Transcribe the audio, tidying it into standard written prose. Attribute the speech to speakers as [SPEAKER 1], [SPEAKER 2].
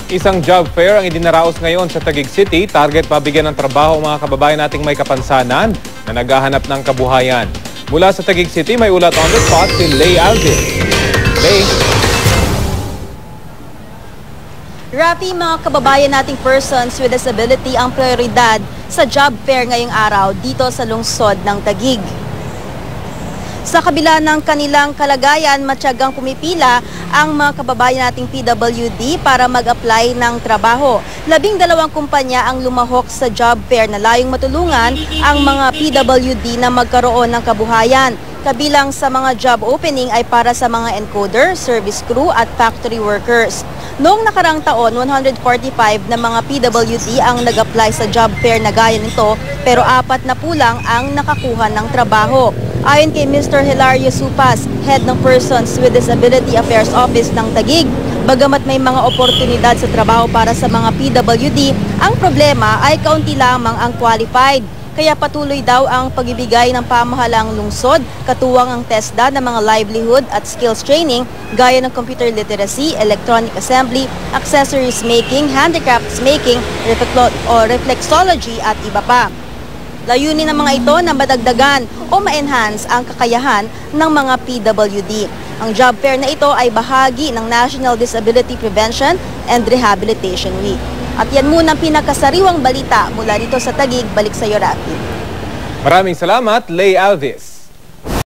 [SPEAKER 1] Isang job fair ang idinaraos ngayon sa Taguig City. Target mabigyan ng trabaho ang mga kababayan nating may kapansanan na naghahanap ng kabuhayan. Mula sa Taguig City, may ulat on the spot si Lay Alvis. Lay.
[SPEAKER 2] Rafi, mga kababayan nating persons with disability ang prioridad sa job fair ngayong araw dito sa lungsod ng Taguig. Sa kabila ng kanilang kalagayan, matyagang pumipila ang mga kababayan nating PWD para mag-apply ng trabaho. 12 kumpanya ang lumahok sa job fair na layong matulungan ang mga PWD na magkaroon ng kabuhayan. Kabilang sa mga job opening ay para sa mga encoder, service crew at factory workers. Noong nakarang taon, 145 na mga PWD ang nag-apply sa job fair na gaya nito, pero 4 na pulang ang nakakuha ng trabaho. Ayon kay Mr. Hilario Supas, Head ng Persons with Disability Affairs Office ng Taguig, bagamat may mga oportunidad sa trabaho para sa mga PWD, ang problema ay kaunti lamang ang qualified. Kaya patuloy daw ang pagbibigay ng pamahalang lungsod, katuwang ang TESDA ng mga livelihood at skills training gaya ng computer literacy, electronic assembly, accessories making, handicrafts making, reflexology at iba pa. Layunin ng mga ito na madagdagan o ma-enhance ang kakayahan ng mga PWD. Ang job fair na ito ay bahagi ng National Disability Prevention and Rehabilitation Week. At yan muna ang pinakasariwang balita mula dito sa Taguig. Balik sa iyo, Rafi.
[SPEAKER 1] Maraming salamat, Lay Alvis.